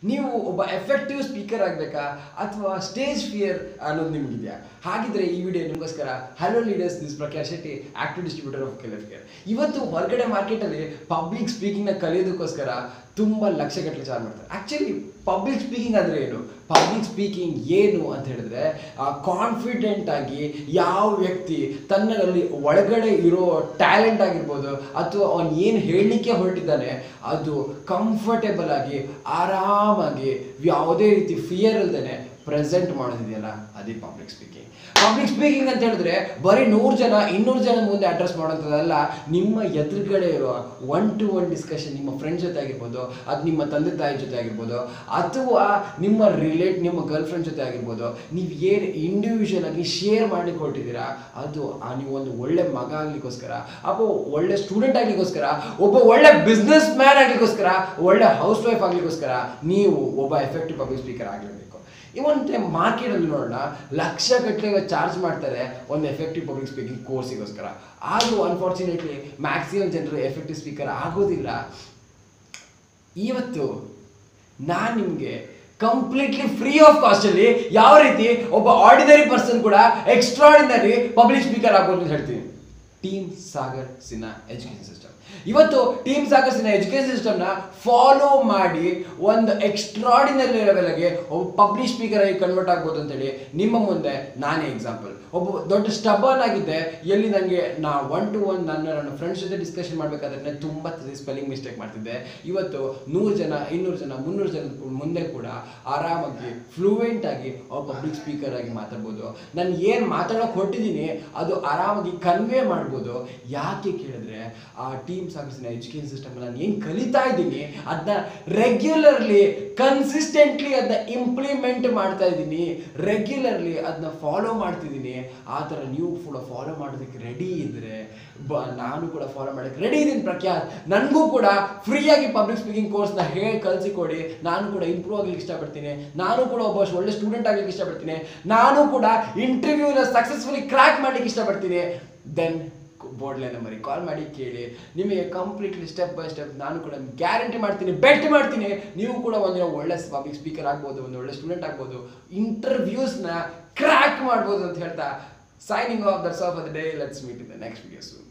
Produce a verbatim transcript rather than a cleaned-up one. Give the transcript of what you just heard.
ನೀವು ಒಬ್ಬ effective speaker ಆಗಬೇಕಾ ಅಥವಾ ಸ್ಟೇಜ್ ಫಿಯರ್ ಅನ್ನೋದು ನಿಮಗಿದೆಯಾ? ಹಾಗಿದ್ರೆ ಈ ವಿಡಿಯೋ ನಿಮಗೋಸ್ಕರ. Hello leaders, this Prakash Shetty, active distributor of Kel F care. ಇವತ್ತು ಹೊರಗಡೆ ಮಾರ್ಕೆಟಲ್ಲಿ ಪಬ್ಲಿಕ್ ಸ್ಪೀಕಿಂಗ್ನ ಕಲಿಯೋದಕ್ಕೋಸ್ಕರ ತುಂಬ ಲಕ್ಷಗಟ್ಟಲೆ ಚಾರ್ಜ್ ಮಾಡ್ತಾರೆ. ಆ್ಯಕ್ಚುಲಿ ಪಬ್ಲಿಕ್ ಸ್ಪೀಕಿಂಗ್ ಅಂದರೆ ಏನು? ಪಬ್ಲಿಕ್ ಸ್ಪೀಕಿಂಗ್ ಏನು ಅಂತ ಹೇಳಿದ್ರೆ, ಕಾನ್ಫಿಡೆಂಟ್ ಆಗಿ ಯಾವ ವ್ಯಕ್ತಿ ತನ್ನಲ್ಲಿ ಒಳಗಡೆ ಇರೋ ಟ್ಯಾಲೆಂಟ್ ಆಗಿರ್ಬೋದು ಅಥವಾ ಅವನು ಏನು ಹೇಳಲಿಕ್ಕೆ ಹೊರಟಿದ್ದಾನೆ ಅದು ಕಂಫರ್ಟೇಬಲ್ ಆಗಿ ಆರಾಮಾಗಿ ಯಾವುದೇ ರೀತಿ ಫಿಯರ್ ಇಲ್ದೇನೆ ಪ್ರೆಸೆಂಟ್ ಮಾಡೋದಿದೆಯಲ್ಲ, ಅದೇ ಪಬ್ಲಿಕ್ ಸ್ಪೀಕಿಂಗ್. ಪಬ್ಲಿಕ್ ಸ್ಪೀಕಿಂಗ್ ಅಂತ ಹೇಳಿದ್ರೆ ಬರೀ ನೂರು ಜನ ಇನ್ನೂರು ಜನ ಮುಂದೆ ಅಡ್ರೆಸ್ ಮಾಡೋಂಥದ್ದಲ್ಲ. ನಿಮ್ಮ ಎದುರುಗಡೆ ಇರೋ ಒನ್ ಟು ಒನ್ ಡಿಸ್ಕಷನ್ ನಿಮ್ಮ ಫ್ರೆಂಡ್ ಜೊತೆ ಆಗಿರ್ಬೋದು, ಅದು ನಿಮ್ಮ ತಂದೆ ತಾಯಿ ಜೊತೆ ಆಗಿರ್ಬೋದು, ಅಥವಾ ನಿಮ್ಮ ರಿಲೇಟ್ ನಿಮ್ಮ ಗರ್ಲ್ ಫ್ರೆಂಡ್ ಜೊತೆ ಆಗಿರ್ಬೋದು. ನೀವು ಏನು ಇಂಡಿವಿಜುವಲ್ ಆಗಿ ಶೇರ್ ಮಾಡ್ಲಿಕ್ಕೆ ಹೊರಟಿದ್ದೀರಾ ಅದು ನೀವು ಒಂದು ಒಳ್ಳೆ ಮಗ ಆಗ್ಲಿಕ್ಕೋಸ್ಕರ, ಅಥವಾ ಒಳ್ಳೆ ಸ್ಟೂಡೆಂಟ್ ಆಗ್ಲಿಕ್ಕೋಸ್ಕರ, ಒಬ್ಬ ಒಳ್ಳೆ ಬಿಸ್ನೆಸ್ ಮ್ಯಾನ್ ಆಗ್ಲಿಕ್ಕೋಸ್ಕರ, ಒಳ್ಳೆ ಹೌಸ್ ವೈಫ್ ಆಗ್ಲಿಕ್ಕೋಸ್ಕರ ನೀವು ಒಬ್ಬ ಎಫೆಕ್ಟಿವ್ ಪಬ್ಲಿಕ್ ಸ್ಪೀಕರ್ ಆಗಲೇಬೇಕು. ಇವತ್ತು ಮಾರ್ಕೆಟಲ್ಲಿ ನೋಡೋಣ, ಲಕ್ಷಗಟ್ಟಲೆ ಚಾರ್ಜ್ ಮಾಡ್ತಾರೆ ಒಂದು ಎಫೆಕ್ಟಿವ್ ಪಬ್ಲಿಕ್ ಸ್ಪೀಕಿಂಗ್ ಕೋರ್ಸಿಗೋಸ್ಕರ. ಆದರೂ ಅನ್ಫಾರ್ಚುನೇಟ್ಲಿ ಮ್ಯಾಕ್ಸಿಮಮ್ ಜನರು ಎಫೆಕ್ಟಿವ್ ಸ್ಪೀಕರ್ ಆಗೋದಿಲ್ಲ. ಇವತ್ತು ನಾನು ನಿಮಗೆ ಕಂಪ್ಲೀಟ್ಲಿ ಫ್ರೀ ಆಫ್ ಕಾಸ್ಟಲ್ಲಿ ಯಾವ ರೀತಿ ಒಬ್ಬ ಆರ್ಡಿನರಿ ಪರ್ಸನ್ ಕೂಡ ಎಕ್ಸ್ಟ್ರಾರ್ಡಿನರಿ ಪಬ್ಲಿಕ್ ಸ್ಪೀಕರ್ ಆಗೋದು ಅಂತ ಹೇಳ್ತೀನಿ. Team Sagar Sinha education system. ಇವತ್ತು ಟೀಮ್ ಸಾಗರ್ ಸಿನ್ಹಾ ಎಜುಕೇಷನ್ ಸಿಸ್ಟಮ್ನ ಫಾಲೋ ಮಾಡಿ ಒಂದು ಎಕ್ಸ್ಟ್ರಾರ್ಡಿನರಿ ಲೆವೆಲ್ಗೆ ಒಬ್ಬ ಪಬ್ಲಿಕ್ ಸ್ಪೀಕರ್ ಆಗಿ ಕನ್ವರ್ಟ್ ಆಗ್ಬೋದು ಅಂತೇಳಿ ನಿಮ್ಮ ಮುಂದೆ ನಾನೇ ಎಕ್ಸಾಂಪಲ್. ಒಬ್ಬ ದೊಡ್ಡ ಸ್ಟಬರ್ನ್ ಆಗಿದ್ದೆ, ಎಲ್ಲಿ ನನಗೆ ನಾ ಒನ್ ಟು ಒನ್ ನನ್ನ ನನ್ನ ಫ್ರೆಂಡ್ಸ್ ಜೊತೆ ಡಿಸ್ಕಷನ್ ಮಾಡಬೇಕಾದ್ರೆ ತುಂಬ ಸ್ಪೆಲ್ಲಿಂಗ್ ಮಿಸ್ಟೇಕ್ ಮಾಡ್ತಿದ್ದೆ. ಇವತ್ತು ನೂರು ಜನ ಇನ್ನೂರು ಜನ ಮುನ್ನೂರು ಜನ ಮುಂದೆ ಕೂಡ ಆರಾಮಾಗಿ ಫ್ಲೂಯೆಂಟ್ ಆಗಿ ಒಬ್ಬ ಪಬ್ಲಿಕ್ ಸ್ಪೀಕರ್ ಆಗಿ ಮಾತಾಡ್ಬೋದು. ನಾನು ಏನು ಮಾತಾಡೋಕೆ ಹೊರಟಿದ್ದೀನಿ ಅದು ಆರಾಮಾಗಿ ಕನ್ವೆ ಮಾಡ್ಬೋದು. ಯಾಕೆ ಕೇಳಿದ್ರೆ, ಆ team Sagar Sinha education system ನಾನು ಏನು ಕಲಿತಾ ಇದ್ದೀನಿ ಅದನ್ನ ರೆಗ್ಯುಲರ್ಲಿ ಕನ್ಸಿಸ್ಟೆಂಟ್ಲಿ ಅದನ್ನ ಇಂಪ್ಲಿಮೆಂಟ್ ಮಾಡ್ತಾ ಇದ್ದೀನಿ, ರೆಗ್ಯುಲರ್ಲಿ ಅದನ್ನ ಫಾಲೋ ಮಾಡ್ತಿದ್ದೀನಿ. ಆ ಥರ ನೀವು ಕೂಡ ಫಾಲೋ ಮಾಡೋದಕ್ಕೆ ರೆಡಿ ಇದ್ದರೆ ಬ ನಾನು ಕೂಡ ಫಾಲೋ ಮಾಡೋಕ್ಕೆ ರೆಡಿ ಇದ್ದೀನಿ ಪ್ರಖ್ಯಾತ್. ನನಗೂ ಕೂಡ ಫ್ರೀಯಾಗಿ ಪಬ್ಲಿಕ್ ಸ್ಪೀಕಿಂಗ್ ಕೋರ್ಸ್ನ ಹೇಳಿ ಕಲಿಸಿಕೊಡಿ. ನಾನು ಕೂಡ ಇಂಪ್ರೂವ್ ಆಗ್ಲಿಕ್ಕೆ ಇಷ್ಟಪಡ್ತೀನಿ. ನಾನು ಕೂಡ ಒಬ್ಬ ಒಳ್ಳೆ ಸ್ಟೂಡೆಂಟ್ ಆಗ್ಲಿಕ್ಕೆ ಇಷ್ಟಪಡ್ತೀನಿ. ನಾನು ಕೂಡ ಇಂಟರ್ವ್ಯೂನ ಸಕ್ಸಸ್ಫುಲಿ ಕ್ರ್ಯಾಕ್ ಮಾಡ್ಲಿಕ್ಕೆ ಇಷ್ಟಪಡ್ತೀನಿ. ದೆನ್ ಬೋರ್ಡ್ ಲೈನ್ ನಂಬರಿಗೆ ಕಾಲ್ ಮಾಡಿ ಕೇಳಿ. ನಿಮಗೆ ಕಂಪ್ಲೀಟ್ಲಿ ಸ್ಟೆಪ್ ಬೈ ಸ್ಟೆಪ್ ನಾನು ಕೂಡ ಗ್ಯಾರಂಟಿ ಮಾಡ್ತೀನಿ, ಬೆಟ್ ಮಾಡ್ತೀನಿ, ನೀವು ಕೂಡ ಒಂದಿನ ಒಳ್ಳೆ ಪಬ್ಲಿಕ್ ಸ್ಪೀಕರ್ ಆಗ್ಬೋದು, ಒಂದು ಒಳ್ಳೆ ಸ್ಟೂಡೆಂಟ್ ಆಗ್ಬೋದು, ಇಂಟರ್ವ್ಯೂಸ್ನ ಕ್ರ್ಯಾಕ್ ಮಾಡ್ಬೋದು ಅಂತ ಹೇಳ್ತಾ signing off. That's all for the day. Let's meet in the next video soon.